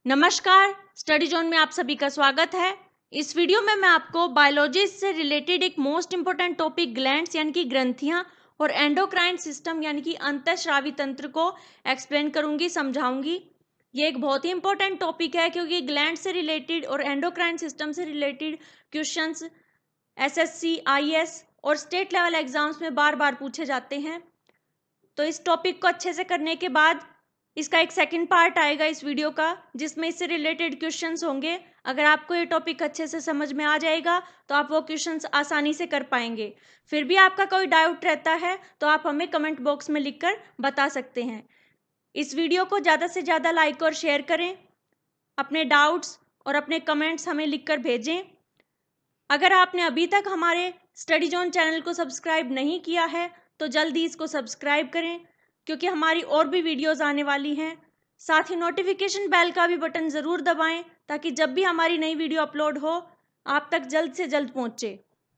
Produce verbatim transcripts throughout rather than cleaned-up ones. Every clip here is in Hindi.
नमस्कार, स्टडी जोन में आप सभी का स्वागत है। इस वीडियो में मैं आपको बायोलॉजी से रिलेटेड एक मोस्ट इंपोर्टेंट टॉपिक ग्लैंड्स यानी कि ग्रंथियां और एंडोक्राइन सिस्टम यानी कि अंतःस्रावी तंत्र को एक्सप्लेन करूंगी, समझाऊंगी। ये एक बहुत ही इंपॉर्टेंट टॉपिक है क्योंकि ग्लैंड से रिलेटेड और एंडोक्राइन सिस्टम से रिलेटेड क्वेश्चंस एसएससी, आईएएस और स्टेट लेवल एग्जाम्स में बार बार पूछे जाते हैं। तो इस टॉपिक को अच्छे से करने के बाद इसका एक सेकंड पार्ट आएगा इस वीडियो का, जिसमें इससे रिलेटेड क्वेश्चंस होंगे। अगर आपको ये टॉपिक अच्छे से समझ में आ जाएगा तो आप वो क्वेश्चंस आसानी से कर पाएंगे। फिर भी आपका कोई डाउट रहता है तो आप हमें कमेंट बॉक्स में लिखकर बता सकते हैं। इस वीडियो को ज़्यादा से ज़्यादा लाइक और शेयर करें। अपने डाउट्स और अपने कमेंट्स हमें लिखकर भेजें। अगर आपने अभी तक हमारे स्टडी जोन चैनल को सब्सक्राइब नहीं किया है तो जल्दी इसको सब्सक्राइब करें, क्योंकि हमारी और भी वीडियोस आने वाली हैं। साथ ही नोटिफिकेशन बेल का भी बटन ज़रूर दबाएं ताकि जब भी हमारी नई वीडियो अपलोड हो आप तक जल्द से जल्द पहुंचे।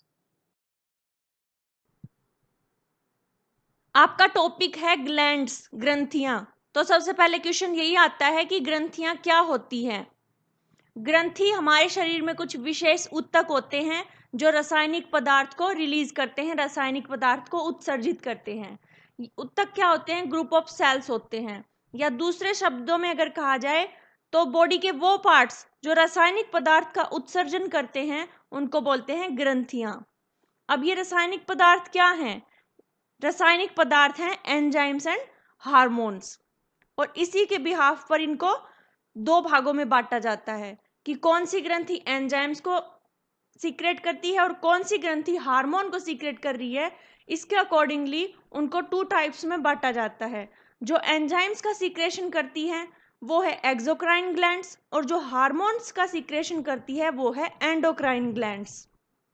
आपका टॉपिक है ग्लैंड्स, ग्रंथियां। तो सबसे पहले क्वेश्चन यही आता है कि ग्रंथियां क्या होती हैं। ग्रंथि हमारे शरीर में कुछ विशेष ऊतक होते हैं जो रासायनिक पदार्थ को रिलीज करते हैं, रासायनिक पदार्थ को उत्सर्जित करते हैं। ऊतक क्या होते हैं? ग्रुप ऑफ सेल्स होते हैं, या दूसरे शब्दों में अगर कहा जाए तो बॉडी के वो पार्ट्स जो रासायनिक पदार्थ का उत्सर्जन करते हैं उनको बोलते हैं ग्रंथियां। अब ये रासायनिक पदार्थ क्या हैं? रासायनिक पदार्थ हैं एंजाइम्स एंड हार्मोन्स, और इसी के बिहाफ पर इनको दो भागों में बांटा जाता है कि कौन सी ग्रंथि एंजाइम्स को सीक्रेट करती है और कौन सी ग्रंथि हार्मोन को सीक्रेट कर रही है। इसके अकॉर्डिंगली उनको टू टाइप्स में बांटा जाता है। जो एंजाइम्स का सीक्रेशन करती है वो है एक्सोक्राइन ग्लैंड्स, और जो हार्मोन्स का सीक्रेशन करती है वो है एंडोक्राइन ग्लैंड्स।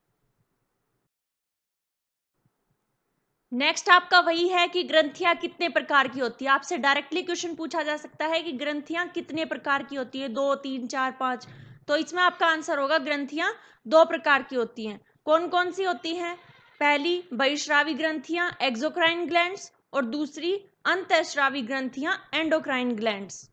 नेक्स्ट आपका वही है कि ग्रंथियां कितने प्रकार की होती है। आपसे डायरेक्टली क्वेश्चन पूछा जा सकता है कि ग्रंथियां कितने प्रकार की होती है, दो, तीन, चार, पांच। तो इसमें आपका आंसर होगा ग्रंथियां दो प्रकार की होती हैं। कौन कौन सी होती हैं? पहली बहिस्रावी ग्रंथियां एक्सोक्राइन ग्लैंड्स, और दूसरी अंतःस्रावी ग्रंथियां एंडोक्राइन ग्लैंड्स।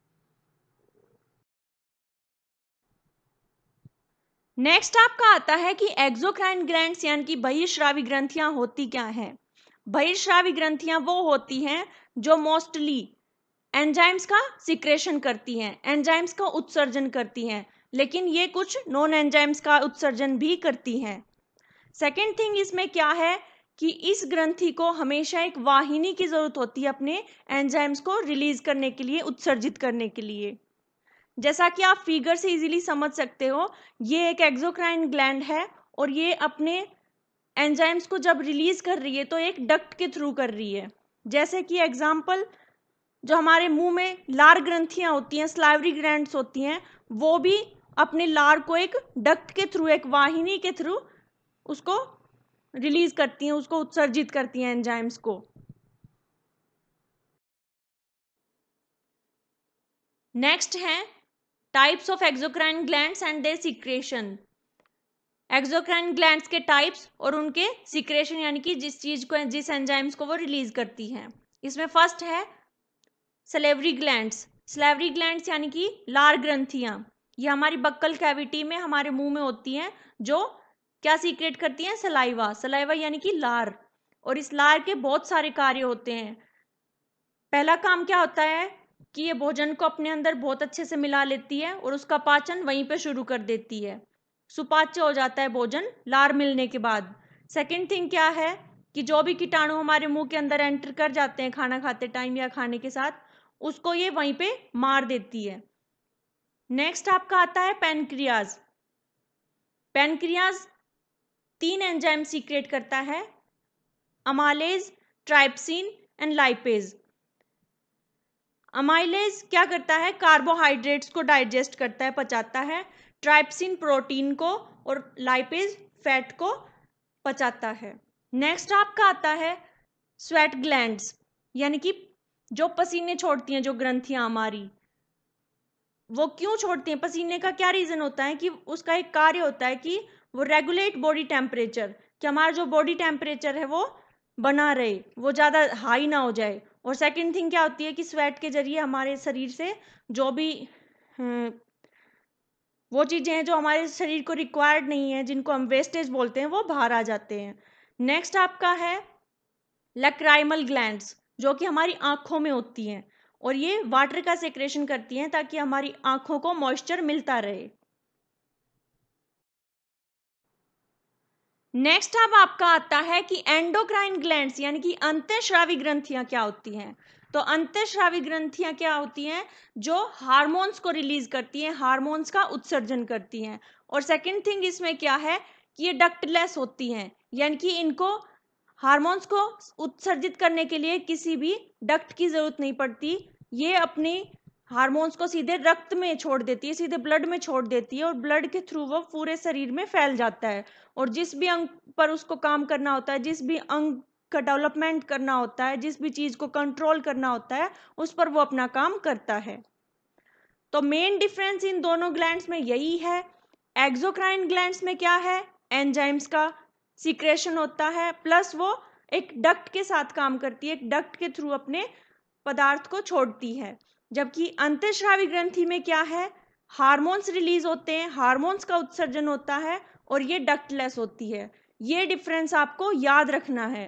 नेक्स्ट आपका आता है कि एक्सोक्राइन ग्लैंड्स यानी कि बहिस्रावी ग्रंथियां होती क्या हैं। बहिस्रावी ग्रंथियां वो होती हैं जो मोस्टली एंजाइम्स का सिक्रेशन करती हैं, एंजाइम्स का उत्सर्जन करती हैं, लेकिन ये कुछ नॉन एंजाइम्स का उत्सर्जन भी करती हैं। सेकेंड थिंग इसमें क्या है कि इस ग्रंथि को हमेशा एक वाहिनी की जरूरत होती है अपने एंजाइम्स को रिलीज करने के लिए, उत्सर्जित करने के लिए। जैसा कि आप फिगर से इजीली समझ सकते हो, ये एक एक्सोक्राइन ग्लैंड है और ये अपने एंजाइम्स को जब रिलीज कर रही है तो एक डक्ट के थ्रू कर रही है। जैसे कि एग्जाम्पल, जो हमारे मुंह में लार ग्रंथियां होती हैं, स्लाइवरी ग्लैंड्स होती हैं, वो भी अपने लार को एक डक्ट के थ्रू, एक वाहिनी के थ्रू उसको रिलीज करती हैं, उसको उत्सर्जित करती हैं एंजाइम्स को। नेक्स्ट है types of exocrine glands and their secretion. Exocrine glands के टाइप्स और उनके सीक्रेशन यानी कि जिस चीज को, जिस एंजाइम्स को वो रिलीज करती हैं। इसमें फर्स्ट है सलेवरी ग्लैंड्स। सलेवरी ग्लैंड्स यानी कि लार ग्रंथियां, ये हमारी बक्कल कैविटी में, हमारे मुंह में होती हैं, जो क्या सीक्रेट करती हैं? सलाइवा। सलाइवा यानी कि लार। और इस लार के बहुत सारे कार्य होते हैं। पहला काम क्या होता है कि ये भोजन को अपने अंदर बहुत अच्छे से मिला लेती है और उसका पाचन वहीं पे शुरू कर देती है। सुपाच्य हो जाता है भोजन लार मिलने के बाद। सेकंड थिंग क्या है कि जो भी कीटाणु हमारे मुंह के अंदर एंटर कर जाते हैं खाना खाते टाइम या खाने के साथ, उसको ये वहीं पे मार देती है। नेक्स्ट आपका आता है पैनक्रियाज। पैनक्रियाज तीन एंजाइम सीक्रेट करता है, amylase, trypsin and lipase. Amylase क्या करता है? कार्बोहाइड्रेट्स को डाइजेस्ट करता है, पचाता है। ट्राइप्सिन प्रोटीन को, और लाइपेज फैट को पचाता है। नेक्स्ट आपका आता है स्वेट ग्लैंड्स, यानी कि जो पसीने छोड़ती हैं, जो ग्रंथियां हमारी, वो क्यों छोड़ती हैं? पसीने का क्या रीजन होता है कि उसका एक कार्य होता है कि वो रेगुलेट बॉडी टेम्परेचर, कि हमारा जो बॉडी टेम्परेचर है वो बना रहे, वो ज़्यादा हाई ना हो जाए। और सेकंड थिंग क्या होती है कि स्वेट के जरिए हमारे शरीर से जो भी वो चीज़ें हैं जो हमारे शरीर को रिक्वायर्ड नहीं है, जिनको हम वेस्टेज बोलते हैं, वो बाहर आ जाते हैं। नेक्स्ट आपका है लैक्राइमल ग्लैंड्स, जो कि हमारी आंखों में होती हैं और ये वाटर का सेक्रेशन करती हैं ताकि हमारी आंखों को मॉइस्चर मिलता रहे। नेक्स्ट अब आपका आता है कि एंडोक्राइन ग्लैंड्स यानी कि अंतःस्रावी ग्रंथियां क्या होती हैं। तो अंतःस्रावी ग्रंथियां क्या होती हैं? जो हार्मोन्स को रिलीज करती हैं, हार्मोन्स का उत्सर्जन करती हैं। और सेकंड थिंग इसमें क्या है कि ये डक्टलेस होती हैं, यानी कि इनको हार्मोन्स को उत्सर्जित करने के लिए किसी भी डक्ट की जरूरत नहीं पड़ती। ये अपनी हार्मोन्स को सीधे रक्त में छोड़ देती है, सीधे ब्लड में छोड़ देती है और ब्लड के थ्रू वो पूरे शरीर में फैल जाता है। और जिस भी अंग पर उसको काम करना होता है, जिस भी अंग का डेवलपमेंट करना होता है, जिस भी चीज को कंट्रोल करना होता है, उस पर वो अपना काम करता है। तो मेन डिफरेंस इन दोनों ग्लैंड्स में यही है। एक्सोक्राइन ग्लैंड्स में क्या है? एंजाइम्स का सीक्रेशन होता है, प्लस वो एक डक्ट के साथ काम करती है, एक डक्ट के थ्रू अपने पदार्थ को छोड़ती है। जबकि अंतःस्रावी ग्रंथि में क्या है? हार्मोन्स रिलीज होते हैं, हार्मोन्स का उत्सर्जन होता है और ये डक्टलेस होती है। ये डिफरेंस आपको याद रखना है।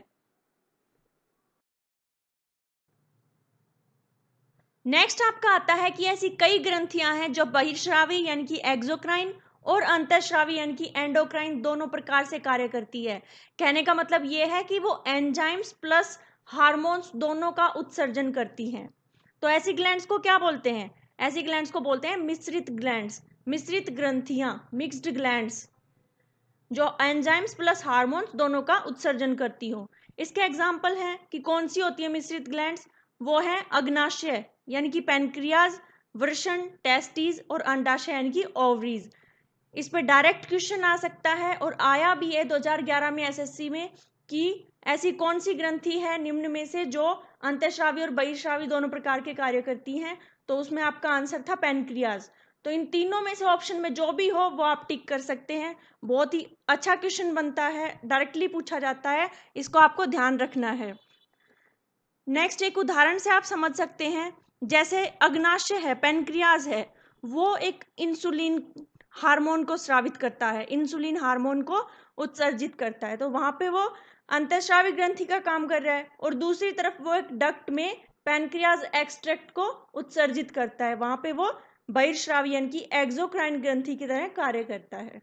नेक्स्ट आपका आता है कि ऐसी कई ग्रंथियां हैं जो बहिर्स्रावी यानी कि एक्सोक्राइन और अंतःस्रावी यानी कि एंडोक्राइन दोनों प्रकार से कार्य करती है। कहने का मतलब यह है कि वो एंजाइम्स प्लस हार्मोन्स दोनों का उत्सर्जन करती हैं। तो ऐसी ग्लैंड्स को क्या बोलते हैं? ऐसी ग्लैंड्स को बोलते हैं मिश्रित ग्लैंड्स, मिश्रित ग्रंथियां, मिक्स्ड ग्लैंड्स, जो एंजाइम्स प्लस हार्मोन्स दोनों का उत्सर्जन करती हो। इसके एग्जाम्पल हैं कि कौन सी होती है मिश्रित ग्लैंड्स। वो है अग्नाशय यानी कि पैनक्रियाज, वृषण, टेस्टिस और अंडाशय यानी कि ओवरीज। इस पे डायरेक्ट क्वेश्चन आ सकता है और आया भी है दो हज़ार ग्यारह में एसएससी में कि ऐसी कौन सी ग्रंथि है निम्न में से जो अंतःस्रावी और बहिर्स्रावी दोनों प्रकार के कार्य करती हैं। तो उसमें आपका आंसर था पैनक्रियाज। तो इन तीनों में से ऑप्शन में जो भी हो वो आप टिक कर सकते हैं। बहुत ही अच्छा क्वेश्चन बनता है, डायरेक्टली पूछा जाता है, इसको आपको ध्यान रखना है। नेक्स्ट एक उदाहरण से आप समझ सकते हैं, जैसे अग्नाशय है, पैनक्रियाज है, वो एक इंसुलिन हार्मोन को स्रावित करता है, इंसुलिन हार्मोन को उत्सर्जित करता है। तो वहां पे वो अंतःस्रावी ग्रंथि का काम कर रहा है और दूसरी तरफ वो एक डक्ट में पैनक्रियाज एक्सट्रैक्ट को उत्सर्जित करता है, वहां पे वो बहिर्स्रावी यानी कि एक्सोक्राइन ग्रंथि की तरह कार्य करता है।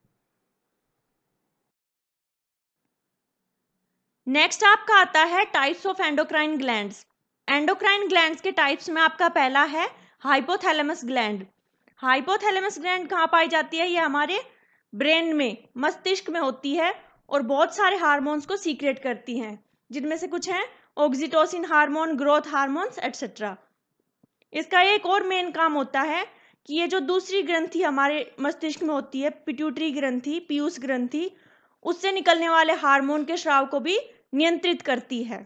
नेक्स्ट आपका आता है types of endocrine glands. Endocrine glands के टाइप्स में आपका पहला है हाइपोथैलेमस ग्लैंड। हाइपोथैलेमस ग्लैंड कहाँ पाई जाती है? ये हमारे ब्रेन में, मस्तिष्क में होती है और बहुत सारे हार्मोन्स को सीक्रेट करती हैं, जिनमें से कुछ हैं oxytocin hormone, growth hormones etcetera. इसका एक और मेन काम होता है कि ये जो दूसरी ग्रंथि हमारे मस्तिष्क में होती है, पिट्यूटरी ग्रंथि, पीयूष ग्रंथि, उससे निकलने वाले हार्मोन के स्राव को भी नियंत्रित करती है।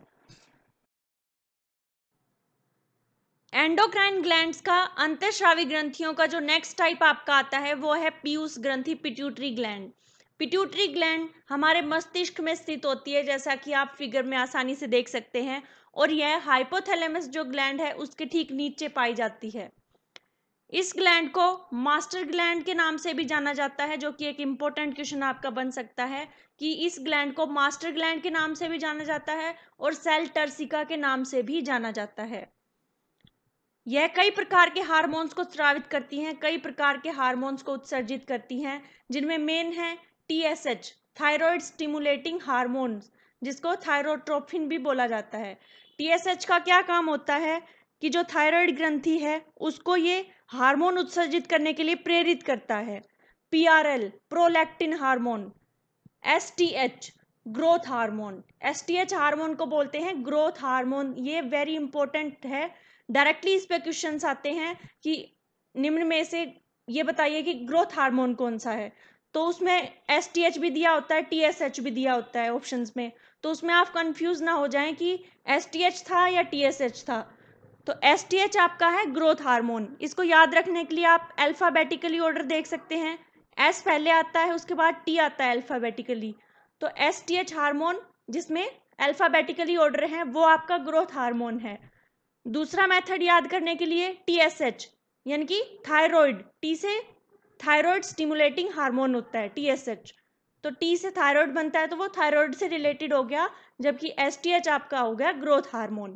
एंडोक्राइन ग्लैंड्स का अंतःस्रावी ग्रंथियों का जो नेक्स्ट टाइप आपका आता है वो है पीयूष ग्रंथि, पिट्यूटरी ग्लैंड। पिट्यूटरी ग्लैंड हमारे मस्तिष्क में स्थित होती है, जैसा कि आप फिगर में आसानी से देख सकते हैं, और यह हाइपोथैलेमस जो ग्लैंड है उसके ठीक नीचे पाई जाती है। इस ग्लैंड को मास्टर ग्लैंड के नाम से भी जाना जाता है, जो कि एक इंपॉर्टेंट क्वेश्चन आपका बन सकता है कि इस ग्लैंड को मास्टर ग्लैंड के नाम से भी जाना जाता है और सेल टर्सिका के नाम से भी जाना जाता है। यह कई प्रकार के हार्मोन्स को स्रावित करती हैं, कई प्रकार के हार्मोन्स को उत्सर्जित करती हैं, जिनमें मेन है टीएसएच, थायराइड स्टिमुलेटिंग हार्मोन्स, जिसको थायरोट्रोपिन भी बोला जाता है। टीएसएच का क्या काम होता है कि जो थायराइड ग्रंथि है उसको ये हार्मोन उत्सर्जित करने के लिए प्रेरित करता है। PRL, prolactin hormone. STH, growth hormone. STH hormone को बोलते हैं ग्रोथ हार्मोन। ये वेरी इंपॉर्टेंट है, डायरेक्टली इस पे क्वेश्चंस आते हैं कि निम्न में से ये बताइए कि ग्रोथ हार्मोन कौन सा है। तो उसमें एसटीएच भी दिया होता है, टीएसएच भी दिया होता है ऑप्शंस में, तो उसमें आप कंफ्यूज ना हो जाएं कि एसटीएच था या टीएसएच था। तो एसटीएच आपका है ग्रोथ हार्मोन। इसको याद रखने के लिए आप अल्फाबेटिकली ऑर्डर देख सकते हैं, एस पहले आता है, उसके बाद टी आता है अल्फाबेटिकली। तो एसटीएच हार्मोन जिसमें अल्फाबेटिकली ऑर्डर है वो आपका ग्रोथ हार्मोन है। दूसरा मेथड याद करने के लिए टीएसएच, यानी कि थायराइड, टी से थायराइड स्टिमुलेटिंग हार्मोन होता है टी एस एच, तो टी से थायराइड बनता है तो वो थायराइड से रिलेटेड हो गया, जबकि एस टी एच आपका हो गया ग्रोथ हार्मोन।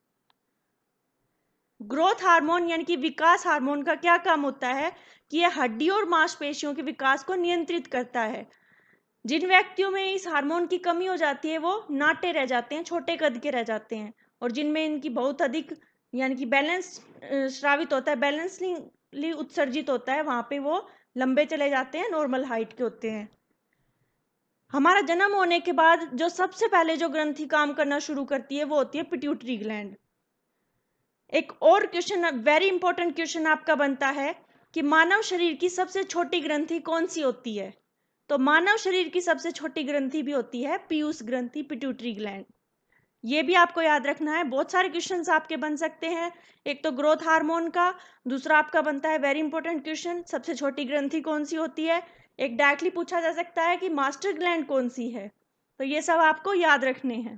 ग्रोथ हार्मोन यानी कि विकास हार्मोन का क्या काम होता है कि यह हड्डियों और मांसपेशियों के विकास को नियंत्रित करता है। जिन व्यक्तियों में इस हार्मोन की कमी हो जाती है वो नाटे रह जाते हैं, छोटे कद के रह जाते हैं, और जिनमें इनकी बहुत अधिक यानी कि बैलेंस स्रावित होता है, बैलेंसली उत्सर्जित होता है, वहां पे वो लंबे चले जाते हैं, नॉर्मल हाइट के होते हैं। हमारा जन्म होने के बाद जो सबसे पहले जो ग्रंथि काम करना शुरू करती है वो होती है पिट्यूटरी ग्लैंड। एक और क्वेश्चन, वेरी इंपॉर्टेंट क्वेश्चन आपका बनता है कि मानव शरीर की सबसे छोटी ग्रंथि कौन सी होती है? तो मानव शरीर की सबसे छोटी ग्रंथि भी होती है पीयूष ग्रंथि, पिट्यूटरी ग्लैंड। ये भी आपको याद रखना है। बहुत सारे क्वेश्चंस आपके बन सकते हैं, एक तो ग्रोथ हार्मोन का, दूसरा आपका बनता है वेरी इंपॉर्टेंट क्वेश्चन सबसे छोटी ग्रंथि कौन सी होती है, एक डायरेक्टली पूछा जा सकता है कि मास्टर ग्लैंड कौन सी है। तो ये सब आपको याद रखने हैं।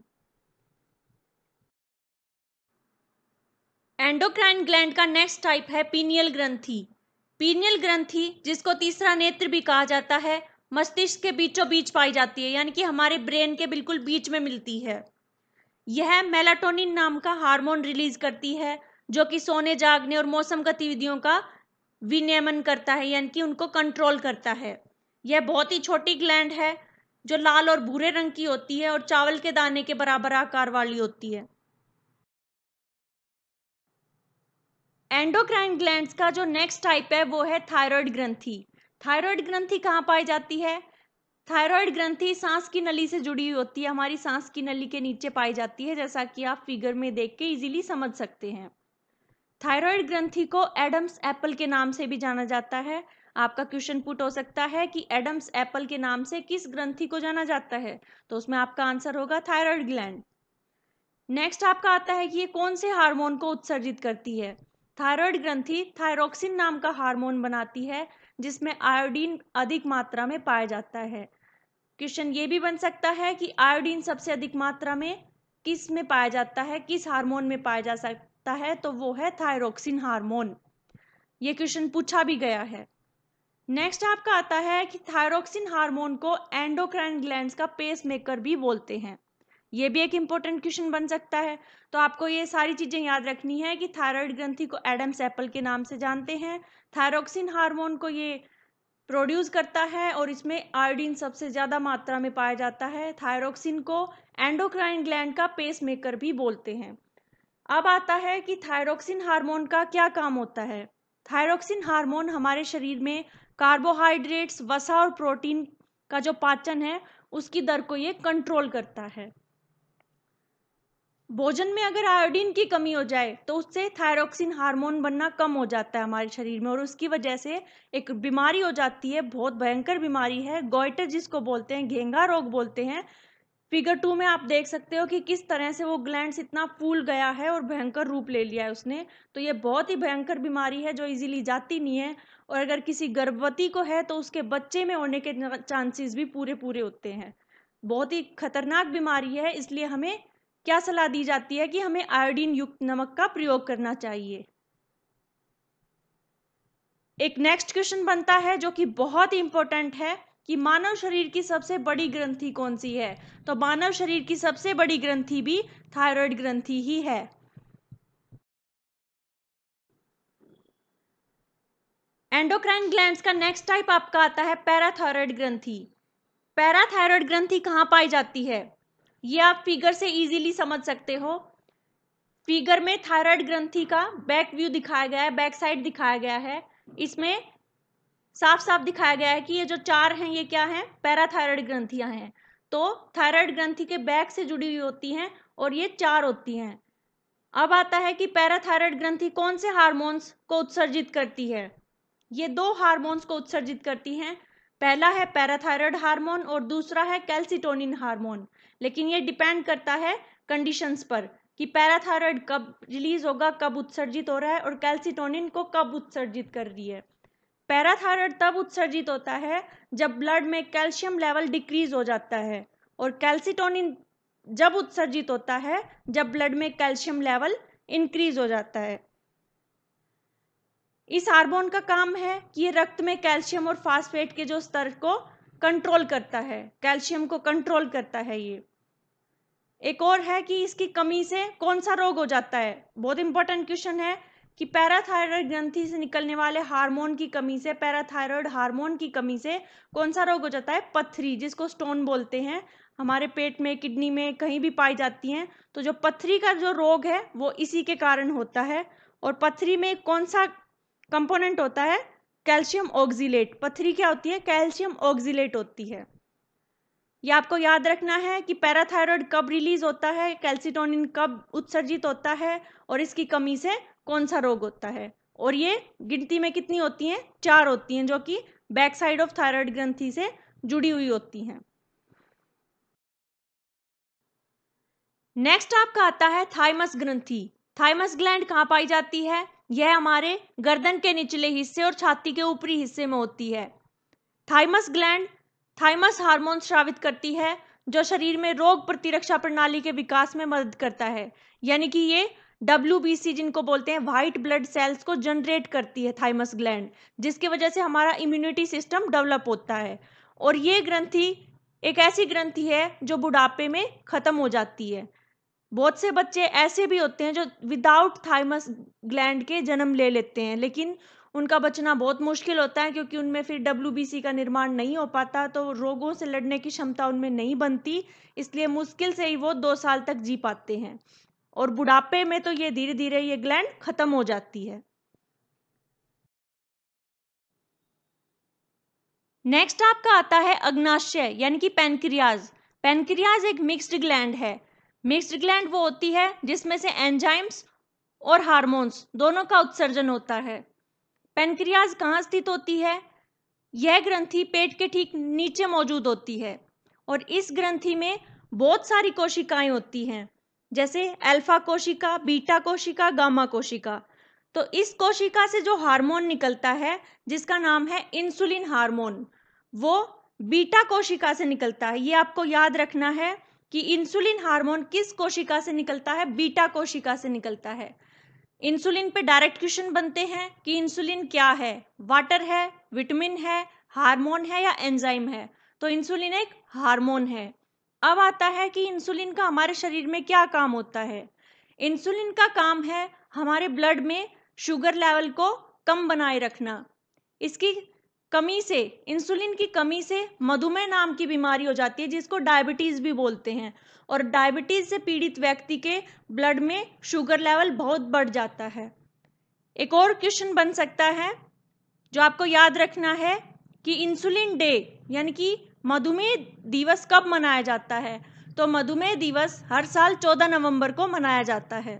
एंडोक्राइन ग्लैंड का नेक्स्ट टाइप है पीनियल ग्रंथि। पीनियल ग्रंथि, जिसको तीसरा नेत्र भी कहा जाता है, मस्तिष्क के बीचों बीच पाई जाती है, यानी कि हमारे ब्रेन के बिल्कुल बीच में मिलती है। यह मेलाटोनिन नाम का हार्मोन रिलीज करती है, जो कि सोने जागने और मौसम गतिविधियों का विनियमन करता है, यानी कि उनको कंट्रोल करता है। यह बहुत ही छोटी ग्लैंड है जो लाल और भूरे रंग की होती है और चावल के दाने के बराबर आकार वाली होती है। एंडोक्राइन ग्लैंड्स का जो नेक्स्ट टाइप है वो है थायराइड ग्रंथि। थायराइड ग्रंथि कहाँ पाई जाती है? थायराइड ग्रंथि सांस की नली से जुड़ी हुई होती है, हमारी सांस की नली के नीचे पाई जाती है, जैसा कि आप फिगर में देख के इजीली समझ सकते हैं। थायराइड ग्रंथि को एडम्स एप्पल के नाम से भी जाना जाता है। आपका क्वेश्चन पुट हो सकता है कि एडम्स एप्पल के नाम से किस ग्रंथि को जाना जाता है, तो उसमें आपका आंसर होगा थायराइड ग्लैंड। नेक्स्ट आपका आता है कि ये कौन से हार्मोन को उत्सर्जित करती है? थायराइड ग्रंथि थायरोक्सिन नाम का हार्मोन बनाती है, जिसमें आयोडीन अधिक मात्रा में पाया जाता है। क्वेश्चन ये भी बन सकता है कि आयोडीन सबसे अधिक मात्रा में किस में पाया जाता है, किस हार्मोन में पाया जा सकता है, तो वो है थायरोक्सिन हार्मोन। ये क्वेश्चन पूछा भी गया है। नेक्स्ट आपका आता है कि थायरोक्सिन हार्मोन को एंडोक्राइन ग्लैंड्स का पेस मेकर भी बोलते हैं। ये भी एक इंपॉर्टेंट क्वेश्चन बन सकता है। तो आपको ये सारी चीजें याद रखनी है कि थायराइड ग्रंथि को एडम्स एप्पल के नाम से जानते हैं, थायरोक्सिन हार्मोन को ये प्रोड्यूस करता है और इसमें आयोडीन सबसे ज्यादा मात्रा में पाया जाता है। थायरोक्सिन को एंडोक्राइन ग्लैंड का पेस मेकर भी बोलते हैं। अब आता है कि थायरोक्सिन हार्मोन का क्या काम होता है। थायरोक्सिन हार्मोन हमारे शरीर में कार्बोहाइड्रेट्स, वसा और प्रोटीन का जो पाचन है उसकी दर को ये कंट्रोल करता है। भोजन में अगर आयोडीन की कमी हो जाए तो उससे थायरोक्सिन हार्मोन बनना कम हो जाता है हमारे शरीर में, और उसकी वजह से एक बीमारी हो जाती है, बहुत भयंकर बीमारी है, गॉइटर जिसको बोलते हैं, घेंघा रोग बोलते हैं। फिगर टू में आप देख सकते हो कि किस तरह से वो ग्लैंड्स इतना फूल गया है और भयंकर रूप ले लिया है उसने। तो ये बहुत ही भयंकर बीमारी है जो इजीली जाती नहीं है, और अगर किसी गर्भवती को है तो उसके बच्चे में होने के चांसेस भी पूरे पूरे होते हैं। बहुत ही खतरनाक बीमारी है, इसलिए हमें क्या सलाह दी जाती है कि हमें आयोडीन युक्त नमक का प्रयोग करना चाहिए। एक नेक्स्ट क्वेश्चन बनता है जो कि बहुत ही इंपॉर्टेंट है कि मानव शरीर की सबसे बड़ी ग्रंथि कौन सी है? तो मानव शरीर की सबसे बड़ी ग्रंथि भी थायराइड ग्रंथि ही है। एंडोक्राइन ग्लैंड्स का नेक्स्ट टाइप आपका आता है पैराथायराइड ग्रंथि। पैराथायराइड ग्रंथि कहां पाई जाती है? ये आप फिगर से इजीली समझ सकते हो। फिगर में थायराइड ग्रंथि का बैक व्यू दिखाया गया है, बैक साइड दिखाया गया है। इसमें साफ साफ दिखाया गया है कि ये जो चार हैं ये क्या हैं? पैराथायराइड ग्रंथियां हैं। तो थायराइड ग्रंथि के बैक से जुड़ी हुई होती हैं और ये चार होती हैं। अब आता है कि पैराथायराइड ग्रंथि कौन से हार्मोन्स को उत्सर्जित करती है? ये दो हार्मोन्स को उत्सर्जित करती हैं। पहला है पैराथायराइड हार्मोन और दूसरा है कैल्सिटोनिन हार्मोन। लेकिन ये डिपेंड करता है कंडीशंस पर कि पैराथायराइड कब रिलीज होगा, कब उत्सर्जित हो रहा है, और कैल्सिटोनिन को कब उत्सर्जित कर रही है। पैराथायराइड तब उत्सर्जित होता है जब ब्लड में कैल्शियम लेवल डिक्रीज हो जाता है, और कैल्सिटोनिन जब उत्सर्जित होता है जब ब्लड में कैल्शियम लेवल इंक्रीज हो जाता है। इस हार्मोन का काम है कि ये रक्त में कैल्शियम और फास्फेट के जो स्तर को कंट्रोल करता है, कैल्शियम को कंट्रोल करता है ये। एक और है कि इसकी कमी से कौन सा रोग हो जाता है। बहुत इंपॉर्टेंट क्वेश्चन है कि पैराथायरॉयड ग्रंथि से निकलने वाले हार्मोन की कमी से, पैराथायरॉयड हार्मोन की कमी से कौन सा रोग हो जाता है? पथरी, जिसको स्टोन बोलते हैं। हमारे पेट में, किडनी में कहीं भी पाई जाती हैं। तो जो पथरी का जो रोग है वो इसी के कारण होता है। और पथरी में कौन सा कंपोनेंट होता है? Calcium oxalate. पथरी क्या होती है? कैल्शियम ऑक्जिलेट होती है। ये आपको याद रखना है कि पैराथायरॉयड कब रिलीज होता है, कैल्सिटोनिन कब उत्सर्जित होता है, और इसकी कमी से कौन सा रोग होता है। और ये गिनती में कितनी होती हैं? चार होती हैं, जो कि बैक साइड ऑफ थायराइड ग्रंथि से जुड़ी हुई होती हैं। नेक्स्ट आपका आता है थाइमस ग्रंथि। थाइमस ग्लैंड कहाँ पाई जाती है? यह हमारे गर्दन के निचले हिस्से और छाती के ऊपरी हिस्से में होती है। थाइमस ग्लैंड थाइमस हार्मोन स्रावित करती है, जो शरीर में रोग प्रतिरक्षा प्रणाली के विकास में मदद करता है। यानी कि ये डब्ल्यू बी सी, जिनको बोलते हैं व्हाइट ब्लड सेल्स, को जनरेट करती है थाइमस ग्लैंड, जिसकी वजह से हमारा इम्यूनिटी सिस्टम डेवलप होता है। और ये ग्रंथि एक ऐसी ग्रंथि है जो बुढ़ापे में खत्म हो जाती है। बहुत से बच्चे ऐसे भी होते हैं जो विदाउट थाइमस ग्लैंड के जन्म ले लेते हैं, लेकिन उनका बचना बहुत मुश्किल होता है, क्योंकि उनमें फिर डब्ल्यू बी सी का निर्माण नहीं हो पाता, तो रोगों से लड़ने की क्षमता उनमें नहीं बनती। इसलिए मुश्किल से ही वो दो साल तक जी पाते हैं, और बुढ़ापे में तो ये धीरे धीरे ये ग्लैंड खत्म हो जाती है। नेक्स्ट आपका आता है अग्नाशय, यानी कि पैनक्रियाज। पैनक्रियाज एक मिक्स्ड ग्लैंड है। मिक्स्ड ग्लैंड वो होती है जिसमें से एंजाइम्स और हार्मोन्स दोनों का उत्सर्जन होता है। पैनक्रियाज कहाँ स्थित होती है? यह ग्रंथि पेट के ठीक नीचे मौजूद होती है, और इस ग्रंथि में बहुत सारी कोशिकाएं होती हैं, जैसे अल्फा कोशिका, बीटा कोशिका, गामा कोशिका। तो इस कोशिका से जो हार्मोन निकलता है, जिसका नाम है इंसुलिन हार्मोन, वो बीटा कोशिका से निकलता है। ये आपको याद रखना है कि इंसुलिन हार्मोन किस कोशिका से निकलता है? बीटा कोशिका से निकलता है। इंसुलिन पे डायरेक्ट क्वेश्चन बनते हैं कि इंसुलिन क्या है? वाटर है, विटामिन है, हार्मोन है, या एंजाइम है? तो इंसुलिन एक हार्मोन है। अब आता है कि इंसुलिन का हमारे शरीर में क्या काम होता है। इंसुलिन का काम है हमारे ब्लड में शुगर लेवल को कम बनाए रखना। इसकी कमी से, इंसुलिन की कमी से मधुमेह नाम की बीमारी हो जाती है, जिसको डायबिटीज भी बोलते हैं। और डायबिटीज से पीड़ित व्यक्ति के ब्लड में शुगर लेवल बहुत बढ़ जाता है। एक और क्वेश्चन बन सकता है जो आपको याद रखना है कि इंसुलिन डे, यानी कि मधुमेह दिवस कब मनाया जाता है? तो मधुमेह दिवस हर साल चौदह नवंबर को मनाया जाता है।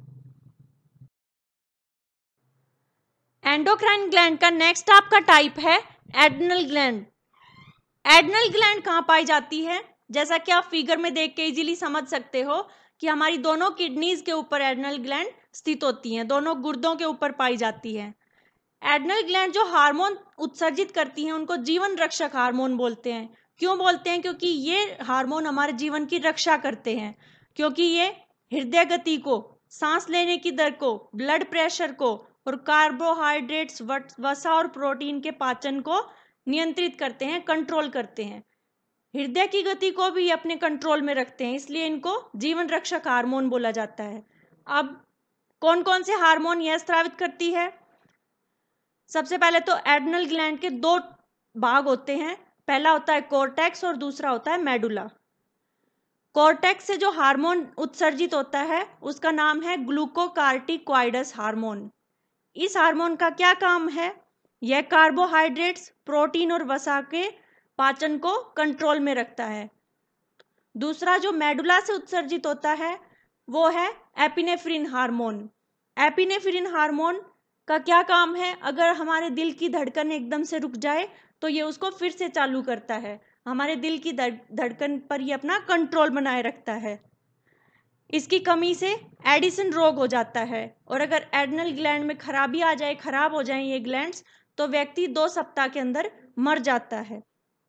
एंडोक्राइन ग्लैंड का नेक्स्ट आपका टाइप है एड्रिनल ग्लैंड। एड्रिनल ग्लैंड कहाँ पाई जाती है? जैसा कि आप फिगर में देख के इजीली समझ सकते हो कि हमारी दोनों किडनीज के ऊपर एड्रिनल ग्लैंड स्थित होती हैं, दोनों गुर्दों के ऊपर पाई जाती है। एड्रिनल ग्लैंड जो हार्मोन उत्सर्जित करती हैं, उनको जीवन रक्षक हार्मोन बोलते हैं। क्यों बोलते हैं? क्योंकि ये हार्मोन हमारे जीवन की रक्षा करते हैं, क्योंकि ये हृदय गति को, सांस लेने की दर को, ब्लड प्रेशर को, और कार्बोहाइड्रेट्स, वसा और प्रोटीन के पाचन को नियंत्रित करते हैं, कंट्रोल करते हैं। हृदय की गति को भी अपने कंट्रोल में रखते हैं, इसलिए इनको जीवन रक्षक हार्मोन बोला जाता है। अब कौन कौन से हार्मोन यह स्रावित करती है? सबसे पहले तो एड्रिनल ग्लैंड के दो भाग होते हैं। पहला होता है कॉर्टेक्स और दूसरा होता है मेडुला। कॉर्टेक्स से जो हार्मोन उत्सर्जित होता है उसका नाम है ग्लूकोकार्टिकॉइडस हार्मोन। इस हार्मोन का क्या काम है? यह कार्बोहाइड्रेट्स, प्रोटीन और वसा के पाचन को कंट्रोल में रखता है। दूसरा जो मेडुला से उत्सर्जित होता है वो है एपिनेफ्रिन हार्मोन। एपिनेफ्रिन हार्मोन का क्या काम है? अगर हमारे दिल की धड़कन एकदम से रुक जाए तो ये उसको फिर से चालू करता है, हमारे दिल की धड़कन पर ये अपना कंट्रोल बनाए रखता है। इसकी कमी से एडिसन रोग हो जाता है, और अगर एड्रिनल ग्लैंड में खराबी आ जाए, खराब हो जाए ये ग्लैंड्स, तो व्यक्ति दो सप्ताह के अंदर मर जाता है।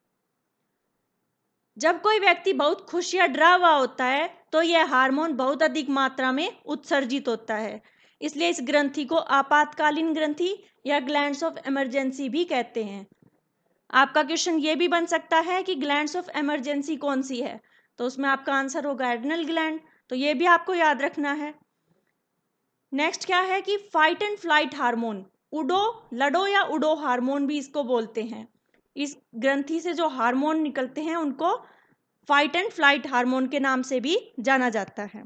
जब कोई व्यक्ति बहुत खुश या डरा हुआ होता है तो यह हार्मोन बहुत अधिक मात्रा में उत्सर्जित होता है। इसलिए इस ग्रंथि को आपातकालीन ग्रंथि या ग्लैंड्स ऑफ इमरजेंसी भी कहते हैं। आपका क्वेश्चन ये भी बन सकता है कि ग्लैंड्स ऑफ इमरजेंसी कौन सी है, तो उसमें आपका आंसर होगा एड्रिनल ग्लैंड, तो ये भी आपको याद रखना है। नेक्स्ट क्या है कि फाइट एंड फ्लाइट हार्मोन, उडो लडो या उडो हार्मोन भी इसको बोलते हैं। इस ग्रंथि से जो हार्मोन निकलते हैं उनको फाइट एंड फ्लाइट हार्मोन के नाम से भी जाना जाता है।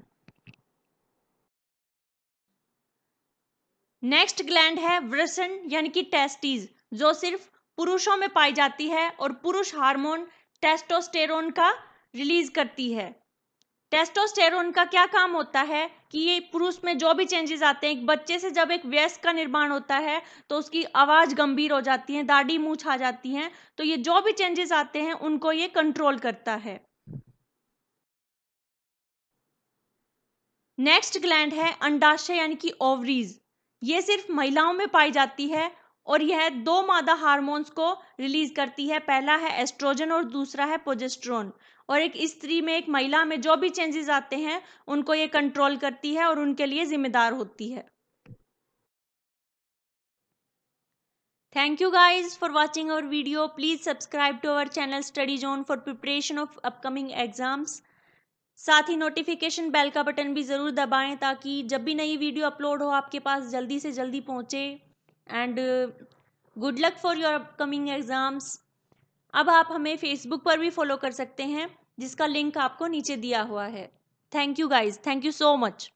नेक्स्ट ग्लैंड है वृषण यानी कि टेस्टिस, जो सिर्फ पुरुषों में पाई जाती है और पुरुष हार्मोन टेस्टोस्टेरोन का रिलीज करती है। टेस्टोस्टेरोन का क्या काम होता है कि ये पुरुष में जो भी चेंजेस आते हैं, एक बच्चे से जब एक वयस्क का निर्माण होता है तो उसकी आवाज गंभीर हो जाती है, दाढ़ी मूंछ आ जाती हैं, तो ये जो भी चेंजेस आते हैं उनको ये कंट्रोल करता है। नेक्स्ट ग्लैंड है अंडाशय यानी कि ओवरीज, ये सिर्फ महिलाओं में पाई जाती है और यह दो मादा हार्मोन्स को रिलीज करती है, पहला है एस्ट्रोजन और दूसरा है प्रोजेस्टेरोन। और एक स्त्री में, एक महिला में जो भी चेंजेस आते हैं उनको ये कंट्रोल करती है और उनके लिए जिम्मेदार होती है। Thank you guys for watching our video. Please subscribe to our channel study zone for preparation of upcoming exams. साथ ही नोटिफिकेशन बेल का बटन भी ज़रूर दबाएं ताकि जब भी नई वीडियो अपलोड हो आपके पास जल्दी से जल्दी पहुंचे। And good luck for your upcoming exams. अब आप हमें फेसबुक पर भी फॉलो कर सकते हैं जिसका लिंक आपको नीचे दिया हुआ है। Thank you guys, thank you so much.